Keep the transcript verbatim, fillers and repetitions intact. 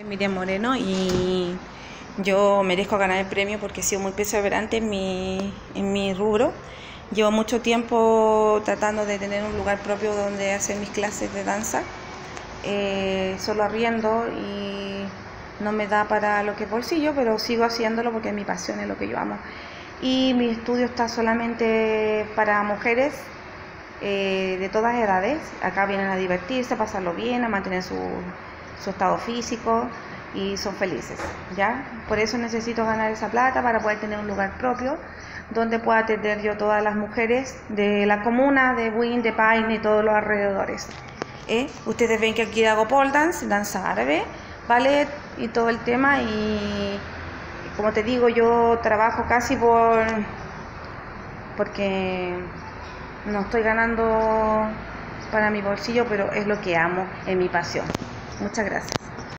Miriam Moreno y yo merezco ganar el premio porque he sido muy perseverante en mi, en mi rubro. Llevo mucho tiempo tratando de tener un lugar propio donde hacer mis clases de danza, eh, solo arriendo y no me da para lo que es bolsillo, pero sigo haciéndolo porque es mi pasión, es lo que yo amo. Y mi estudio está solamente para mujeres eh, de todas edades. Acá vienen a divertirse, a pasarlo bien, a mantener su, su estado físico y son felices, ¿ya? Por eso necesito ganar esa plata para poder tener un lugar propio donde pueda atender yo todas las mujeres de la comuna, de Buin, de Paine y todos los alrededores. ¿Eh? Ustedes ven que aquí hago pole dance, danza árabe, ballet y todo el tema, y como te digo, yo trabajo casi por porque no estoy ganando para mi bolsillo, pero es lo que amo, es mi pasión. Muchas gracias.